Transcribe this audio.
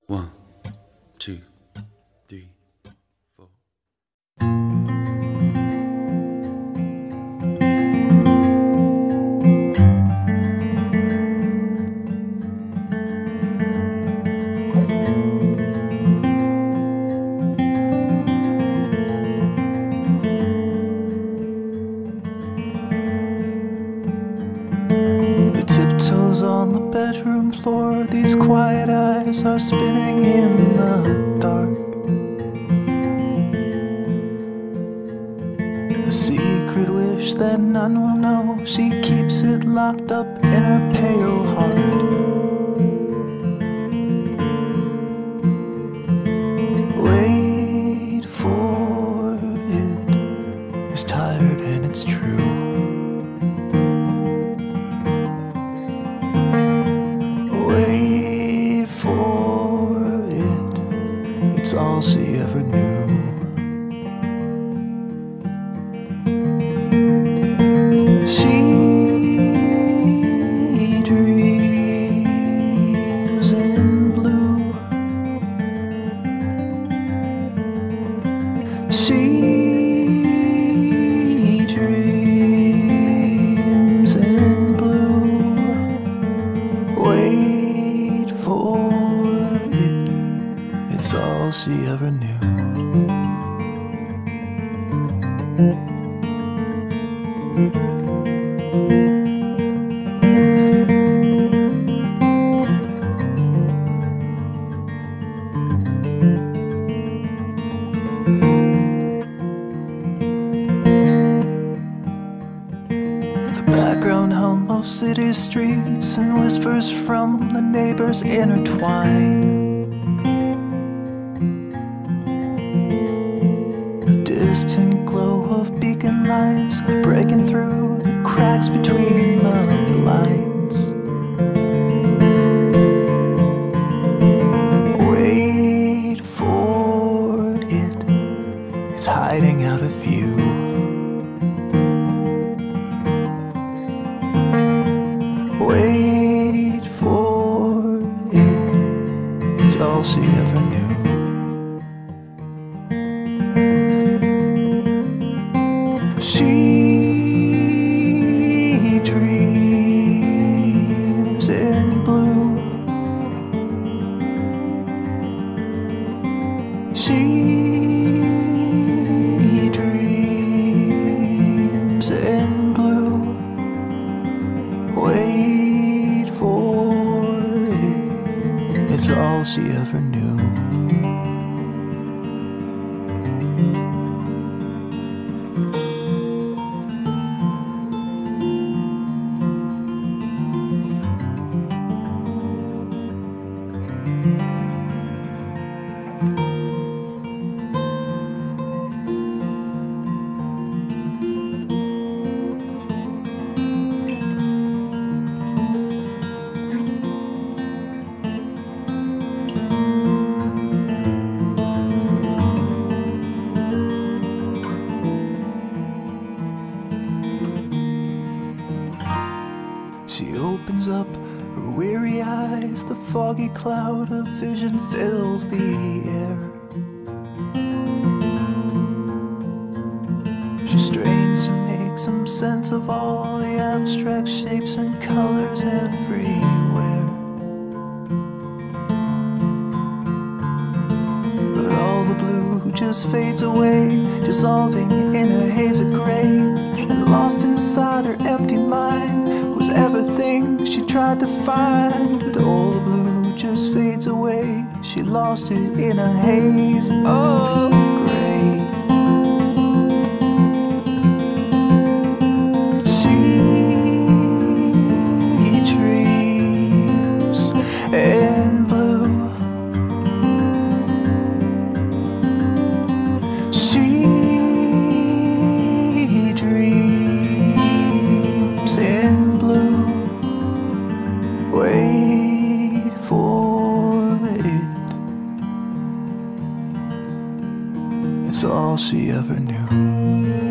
One, two, three, four. The tiptoes on the bedroom floor, these quiet eyes are spinning in the dark. A secret wish that none will know, she keeps it locked up in her pale heart. Wait for it, it's tired and it's true. Wait for it, it's all she ever knew. She dreams in blue. She dreams in blue. Wait for it, it's all she ever knew. The background hum of city streets and whispers from the neighbors intertwine. The distant glow of beacon lights breaking through the cracks between the blinds. Wait for it, it's hiding out of view. Wait for it, it's all she ever knew. She dreams in blue. She dreams in blue. Wait for it, it's all she ever knew. She opens up her weary eyes, the foggy cloud of vision fills the air. She strains to make some sense of all the abstract shapes and colors everywhere. But all the blue just fades away, dissolving in a haze of gray. And lost inside her empty mind was everything she tried to find. But all the blue just fades away, she lost it in a haze of gray. She dreams in blue. She dreams in blue. Wait for it, it's all she ever knew.